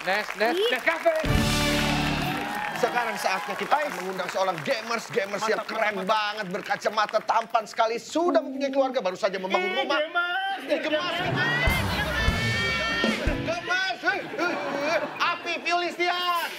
Nescafe. Sekarang saatnya kita akan mengundang seorang gamers yang keren banget, berkacamata, tampan sekali, sudah mempunyai keluarga, baru saja membangun rumah. Gemas. Afif Yulistian.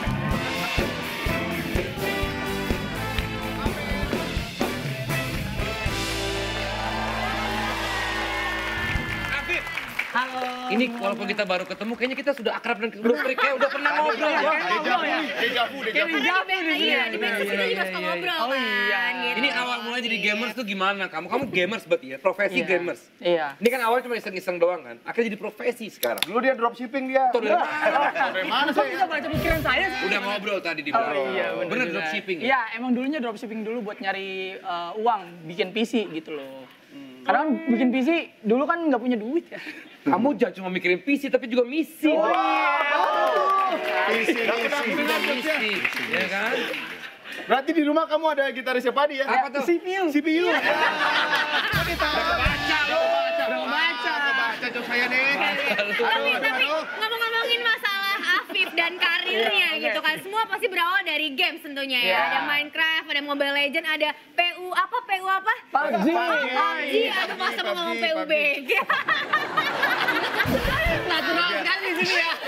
Halo. Ini walaupun kita baru ketemu, kayaknya kita sudah akrab dan kayak udah pernah ngobrol ya. Dejavu. Iya, di Backstreet kita juga suka ngobrol kan. Gitu. Ini awal mulai jadi gamers tuh gimana? Kamu gamers berarti ya? Profesi gamers? Iya. Ini kan awalnya cuma iseng-iseng doang kan? Akhirnya jadi profesi sekarang. Dulu dia dropshipping dia. Tuh, dari mana? Dari mana Kok bisa baca pikiran saya sih? Udah ngobrol tadi di Oh belakang. iya, Bener juga. dropshipping ya? Iya, emang dulunya dropshipping dulu buat nyari uang, bikin PC gitu loh. Karena kan bikin PC dulu kan nggak punya duit ya. Kamu jangan cuma mikirin PC tapi juga misi. Misi, ya kan? Berarti di rumah kamu ada gitaris siapa dia? Apa tuh? CPU. CPU. Baca tuh saya nih. Tapi ngomong-ngomongin masalah Afif dan karirnya gitu kan. Semua pasti berawal dari games tentunya ya. Ada Minecraft, ada Mobile Legends, ada PU apa? PUBG. PUBG. Aduh masa mau ngomong PUBG. Natural sekali di sini ya.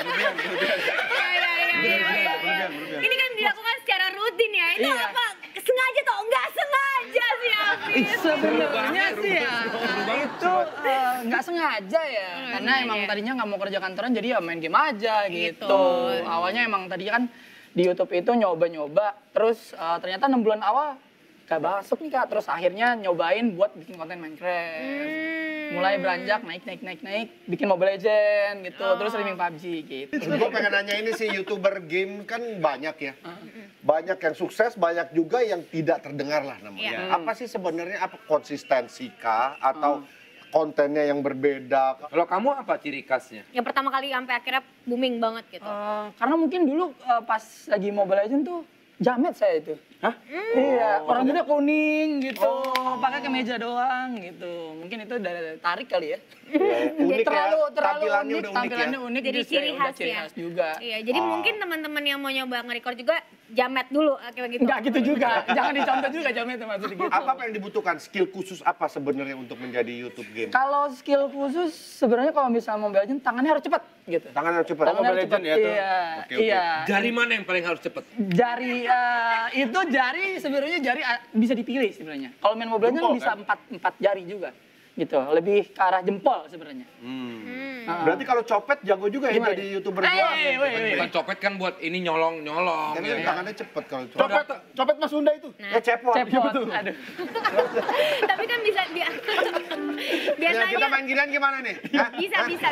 Iya. Ini kan dilakukan secara rutin ya. Itu apa? Sengaja atau enggak sengaja sih Afif? Sebenarnya sih ya itu nggak sengaja ya. Karena emang tadinya nggak mau kerja kantoran jadi ya main game aja gitu. Awalnya emang tadinya kan di YouTube itu nyoba-nyoba. Terus ternyata 6 bulan awal gak masuk nih Kak. Terus akhirnya nyobain buat bikin konten Minecraft. Mulai beranjak naik bikin Mobile Legends gitu, terus streaming PUBG gitu. Gue pengen nanya ini sih, YouTuber game kan banyak ya. Banyak yang sukses, banyak juga yang tidak terdengar lah namanya. Apa sih sebenarnya, apa konsistensi kah atau kontennya yang berbeda? Kalau kamu apa ciri khasnya? Yang pertama kali sampai akhirnya booming banget gitu. Karena mungkin dulu pas lagi Mobile Legends tuh jamet saya itu. Hah? Iya, rambutnya kuning gitu, pakai kemeja doang gitu. Mungkin itu dari tarik kali ya. Unik terlalu ya, tampilannya unik, udah unik ya. tampilannya unik, Jadi justru ciri udah khas ciri ya. khas juga. Iya, jadi mungkin teman-teman yang mau nyoba nge-record juga jamet dulu kayak gitu. Enggak gitu juga, jangan dicontoh juga jamet itu maksudnya gitu. Apa yang dibutuhkan? Skill khusus apa sebenarnya untuk menjadi YouTube game? Kalau skill khusus sebenarnya kalau misalnya Mobile Legends tangannya harus cepat gitu. Tangan harus cepat. Tangannya harus cepat. Iya, iya. Jari mana yang paling harus cepet? Jari itu jari sebenarnya jari bisa dipilih sebenarnya. Kalau main Mobile Legends bisa empat jari juga. Gitu, lebih ke arah jempol sebenarnya. Berarti kalau copet jago juga ya Gimana? jadi YouTuber gua. Bukan copet kan buat ini nyolong-nyolong. Karena ya kan? tangannya cepet kalau copet. Copet Mas Sunda itu. Ya cepot. Cepot. Aduh. Tapi kan bisa Ya, biasanya kita main ginian gimana nih? Hah? bisa. Ke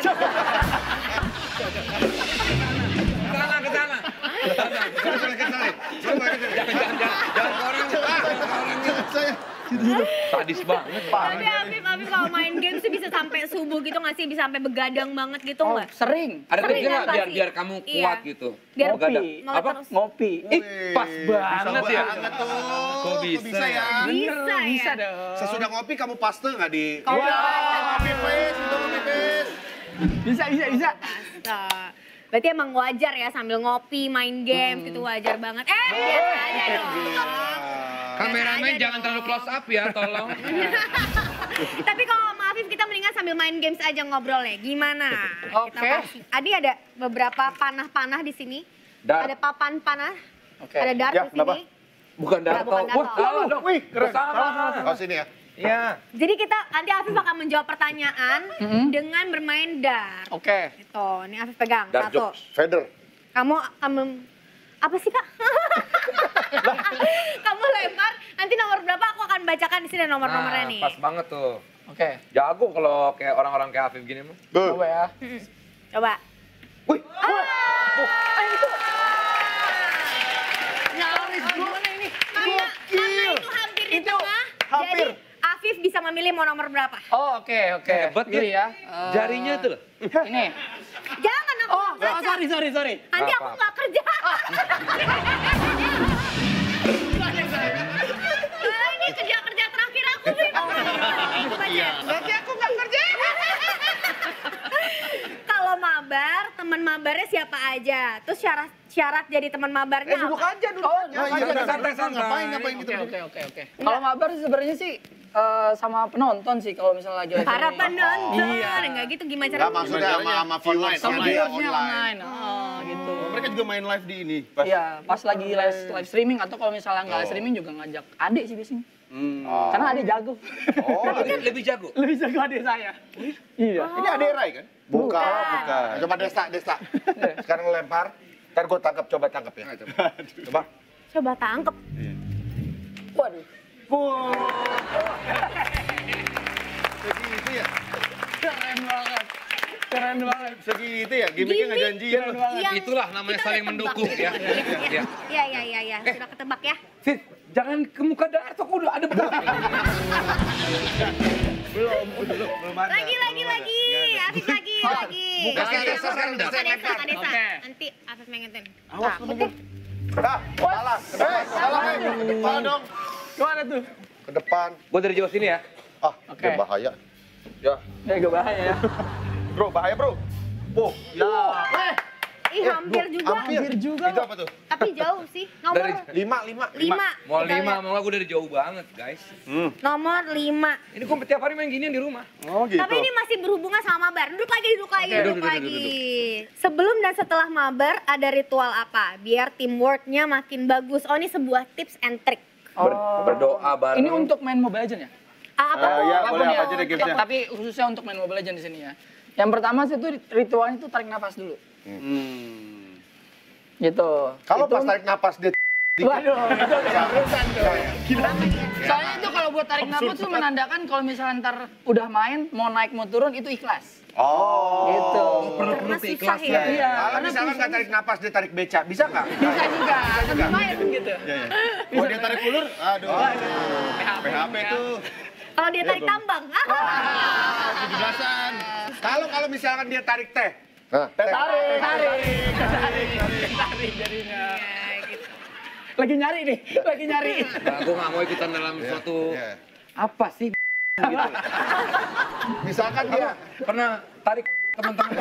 sana. Jangan ke orangnya. Sadis banget. Tapi Afif kalau main game sih bisa sampai subuh gitu nggak sih? Bisa sampai begadang banget gitu Oh, nggak? sering. Ada Sering tipsnya kan nggak pasti? biar kamu Iya. kuat gitu? Biar Begadang. melek Apa? terus. Ngopi. Pas banget ya. banget tuh. Kok bisa ya? Bisa ya? Bisa dong. Sesudah ngopi kamu paste nggak di? Ngopi please, itu ngopi please. Bisa. Astaga. Berarti emang wajar ya sambil ngopi, main game gitu wajar banget. Biasa aja dong. Kameramen jangan terlalu close up ya, tolong. Tapi kalau sama Afif kita mendingan sambil main games aja ngobrolnya. Gimana? Oke. Adi ada beberapa panah-panah di sini. Dar. Ada papan panah. Oke. Ada dart Ya, di sini. Bukan Darto. bukan Darto. Wah, dong. Wih, keren. Salah. Oh sini ya. Iya. Jadi nanti Afif akan menjawab pertanyaan dengan bermain dart. Oke. Gitu. Ini Afif pegang. Dart Satu. jokes. Feather. Kamu apa sih Kak? Kamu lempar, nanti nomor berapa aku akan bacakan di sini nomor-nomornya nih. Pas banget tuh. Oke. Jago kalau kayak orang-orang kayak Afif gini mah. Coba ya. Coba. Wih. Itu. Nyaris gimana ini? Karena itu hampir di Itu tengah. hampir. Jadi Afif bisa memilih mau nomor berapa. Oh, oke. Hebat Pilih ya. Jarinya tuh loh. Ini. Jangan aku Oh, baca. sorry. Nanti aku nggak kerja. Karena ini kerja terakhir aku nih. Aku baca. Berarti aku nggak kerja. Kalau mabar, teman mabar mabarnya siapa aja. Terus syarat jadi teman mabarnya Duduk apa? aja, duduk Oh, aja. santai-santai. Ngapain gitu? Oke. Kalau mabar sebenarnya sih sama penonton sih kalau misalnya lagi live Para streaming. penonton, Iya. enggak gitu gimana Nggak, caranya? maksudnya sama viewers Sama dia viewersnya online. online. Gitu. Mereka juga main live di ini. Iya, pas lagi live streaming atau kalau misalnya nggak live streaming juga ngajak adik sih biasanya. Oh. Karena adik jago. Oh, Lebih jago. Lebih jago adik saya. Iya. Ini ada Rai kan? bukan. Coba Desa. Sekarang lempar. Ntar gue tangkap, coba tangkap ya. Coba. Coba tangkep. Waduh. Segitu ya? Keren banget. Segitu ya? Gimiknya nggak janjian loh. Itulah namanya Kita saling udah mendukung tebak ya. Iya. Iya. Sudah ketebak ya. Sis, jangan ke muka Darto, kok udah ada belum? Belum ada. Lagi. Afif lagi. Buka Desa sekarang udah. Desa. Oke. Nanti Afif mengetin. Awas lu Oke. Salah. salah Salah dong. Gimana tuh? Ke depan. Gue dari jauh sini ya. Ah, Oke. udah bahaya. Ya. Gak bahaya ya. Bro, bahaya bro. Oh, ya. Ih, hampir juga. Hampir juga. Itu apa tuh? Tapi jauh sih. Nomor Dari- 5. Mau Kita 5, lihat. mau gue dari jauh banget, guys. Nomor 5. Ini gue tiap hari main ginian di rumah. Oh gitu. Tapi ini masih berhubungan sama mabar. Duduk lagi. Duduk. Sebelum dan setelah mabar ada ritual apa? Biar teamworknya makin bagus. Oh, ini sebuah tips and trick. Berdoa bareng. Ini untuk main Mobile Legends ya? Apa? ya, Apapun boleh ya. apa aja deh gamesnya. Tapi khususnya untuk main Mobile Legends di sini ya. Yang pertama sih itu ritualnya itu tarik nafas dulu. Gitu. Kalau Itu- pas tarik napas dia Waduh, itu urusan tuh. Soalnya itu kalau buat tarik nafas tuh menandakan kalau misalnya ntar udah main, mau naik mau turun itu ikhlas. Oh. Gitu. perlu Karena susah keikhlasan. ya. Iya. Kalau Karena misalkan nggak tarik napas dia tarik beca, bisa nggak? bisa juga, sambil main gitu. Kalau dia tarik ulur, aduh. PHP tuh. Kalau dia tarik tambang. 17-an. Kalau misalkan dia tarik teh. Nah, Tarik jadinya. Lagi nyari nih, lagi nyari. Nah, gue gak mau ikutan dalam suatu Iya. apa sih gitu. Misalkan dia Pernah tarik teman-teman.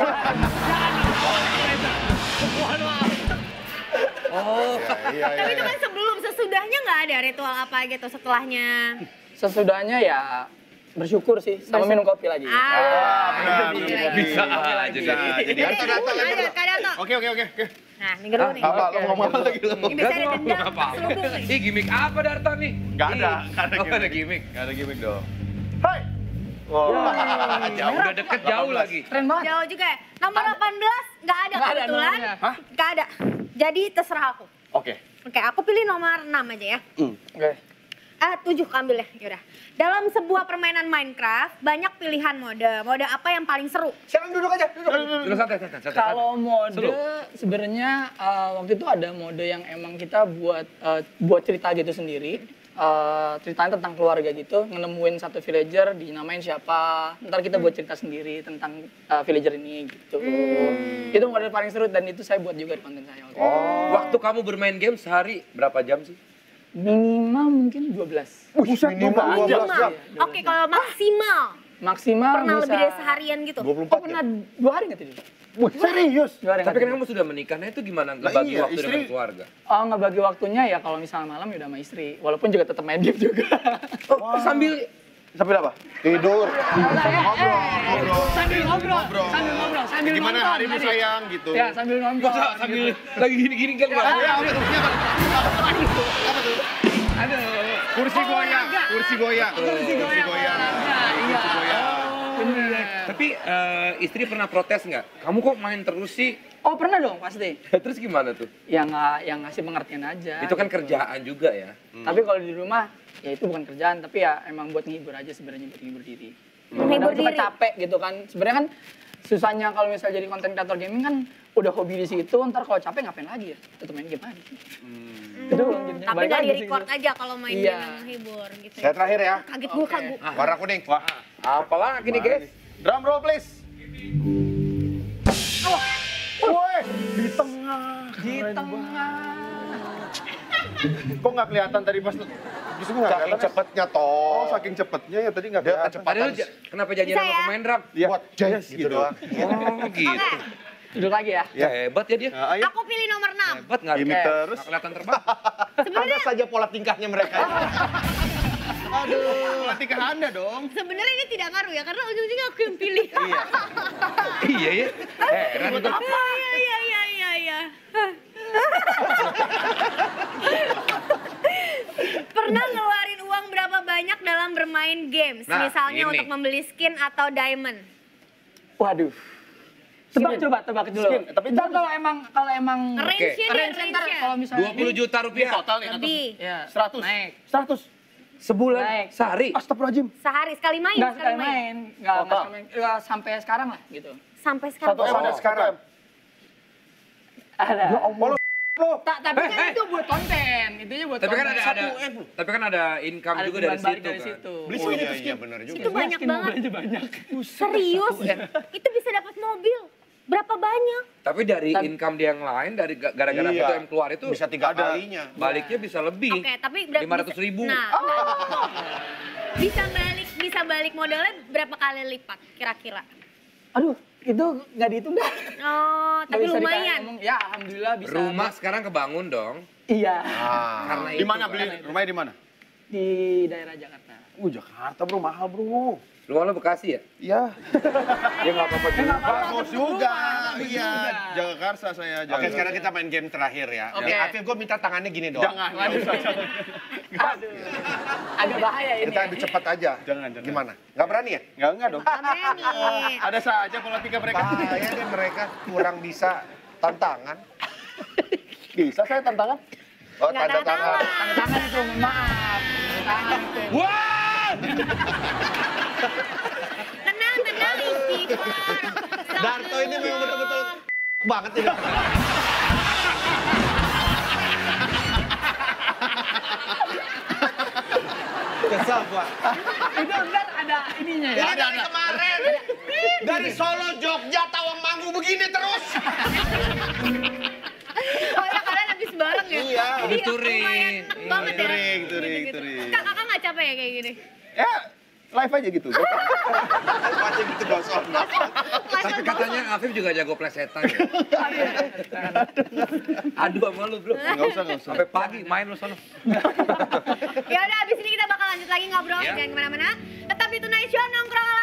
Oh, Iya. Tapi itu kan sebelum, sesudahnya nggak ada ritual apa gitu setelahnya. Sesudahnya ya bersyukur sih, sama minum kopi lagi. Benar, Itu minum dia. kopi. bisa aja. Bisa jadi. Ada, Kak Dato. Oke. Nah, minggu dulu nih. apa lu ngomong apa lagi lu? Ini biasanya ada dendam, apa? selubung nih. Ih, gimmick apa Darto nih? Nggak ada, Ih, nggak ada oh, gimmick. ada gimmick. Gak ada gimmick dong. Hai. Wah, Jauh, udah deket jauh lagi. Keren banget. Jauh juga ya. Nomor 18 nggak ada Nggak ada kebetulan. nomornya. Nggak ada. Jadi terserah aku. Oke. Oke, aku pilih nomor 6 aja ya. Oke. 7 ambil ya, yaudah. Dalam sebuah permainan Minecraft, banyak pilihan mode. Mode apa yang paling seru? Silakan duduk aja, duduk. Dulu santai. Kalau mode Seru. sebenarnya waktu itu ada mode yang emang kita buat cerita gitu sendiri. Ceritanya tentang keluarga gitu, nemuin satu villager, dinamain siapa. Ntar kita buat cerita sendiri tentang villager ini gitu. Itu mode paling seru dan itu saya buat juga di konten saya. Waktu kamu bermain game sehari berapa jam sih? Minimal mungkin 12. Buset, minimal 12 jam. Oke, kalau maksimal Maksimal pernah bisa. lebih dari seharian gitu. 24 Oh pernah 2 hari nggak tidur? Serius? 2 hari Tapi nggak kan tidur. kamu sudah menikah, nah itu gimana Lah ngebagi iya, waktu istri- dengan keluarga? Oh ngebagi waktunya ya kalau misalnya malam ya udah sama istri. Walaupun juga tetap main game juga. Oh, sambil Sambil apa? Tidur. Sambil ngobrol. Sambil Gimana nonton harimu tadi. sayang gitu. Ya sambil nonton. sambil lagi gini-gini kan nggak? Aduh. Kursi goyang. Kursi goyang. Iya. Bener. Tapi istri pernah protes nggak? Kamu kok main terus sih? Oh pernah dong pasti. Terus gimana tuh? Yang ngasih pengertian aja. Itu kan gitu. kerjaan juga ya. Tapi kalau di rumah ya itu bukan kerjaan tapi ya emang buat ngehibur aja sebenarnya buat ngehibur diri. Menghibur Kadang suka diri. capek gitu kan. Sebenarnya kan susahnya kalau misalnya jadi konten kreator gaming kan udah hobi di situ, ntar kalau capek ngapain lagi ya? Tetap main game aja. Itu jadinya Tapi balik nggak lagi di sih. record aja kalau main Iya. game yang menghibur gitu. Saya terakhir ya. Kaget gue, kaget. Warna kuning. Wah. Apalagi nih guys? Drum roll please. Woi, di tengah. Di tengah. Kok nggak kelihatan tadi pas justru nggak Saking kelihatan? cepetnya Oh, toh. saking cepetnya ya tadi nggak Dia kelihatan. kecepatan. Padahal kenapa janjian Bisa sama ya? pemain drum? Iya. Buat jazz gitu doang. Oh gitu. Duduk lagi ya. Ya hebat ya dia. Nah, ayo. Aku pilih nomor 6. Hebat nggak? Gimik terus. Nggak kelihatan terbang. Ada saja pola tingkahnya mereka. Aduh, latih ke Anda dong. Sebenarnya ini tidak ngaruh ya, karena ujung-ujungnya aku yang pilih. Iya ya. Heran itu. Iya. Pernah ngeluarin uang berapa banyak dalam bermain games? Nah, Misalnya ini. untuk membeli skin atau diamond. Waduh. Tebak dulu. Skin, tapi Ntar kalau emang Range-nya deh, range ntar range-nya. kalau misalnya 20 juta rupiah. total nih Lebih. Ya, 100. naik. 100. Sebulan, Naik. sehari. Astagfirullahaladzim. Sehari sekali main, Nggak sekali main. Nggak Total. sekali main. Ya, sampai sekarang lah gitu. Sampai sekarang. Satu M Sampai ada sekarang. Ada. Tapi Eh, kan itu buat konten. Itunya buat Tapi kan konten. tapi kan ada income Ada juga dari beban balik situ dari kan. situ. Beli Oh skin iya, itu iya skin. benar juga. Itu banyak Skin banget. mobilnya banyak. Serius? Itu bisa dapat mobil. Berapa banyak? Tapi dari income dia yang lain, dari gara-gara Iya. foto yang keluar itu Bisa 3 ada. kalinya. baliknya bisa lebih. Oke, tapi berarti 500.000. Nah, bisa balik modalnya berapa kali lipat kira-kira? Aduh, itu nggak dihitung dah. Oh, Nggak tapi bisa dikasih lumayan. ngomong. Ya, alhamdulillah bisa. Rumah sekarang kebangun dong. Iya. Karena Di itu mana kan. beli? Rumahnya di mana? Di daerah Jakarta. Jakarta bro, mahal bro. Rumah lo Bekasi ya? Iya. Ya nggak apa-apa juga. Bagus juga. Iya. Jakarta saya. Oke, sekarang kita main game terakhir ya. Oke. Afif, gue minta tangannya gini doang. Jangan. Aduh. Agak bahaya ini. Kita adu cepat aja. Jangan. Gimana? Nggak berani ya? Enggak dong. Berani. Ada saja pola tingkah mereka. Bahaya deh mereka kurang bisa tantangan. Bisa saya tantangan? Oh, Nggak tanda tangan. Tanda tangan itu, mohon maaf. Tanda tangan itu. Wah! Tenang, istighfar. Darto ini memang betul-betul banget ini. Kesel gua. Itu ntar ada ininya ya. Ini dari kemarin. Dari Solo, Jogja, Tawangmangu begini terus. Oh ya, kalian habis bareng ya? Iya, Jadi habis touring. lumayan enak Iya, banget ya. touring. Gitu-gitu. Kakak nggak capek ya kayak gini? Ya, live aja gitu. Macam gitu gosong. Tapi katanya Afif juga jago plesetan ya. Aduh sama lu bro. Enggak usah. Sampai pagi main lu sono. Ya udah, abis ini kita bakal lanjut lagi ngobrol. Ya. Jangan kemana-mana. Tetap di Tonight Show nongkrong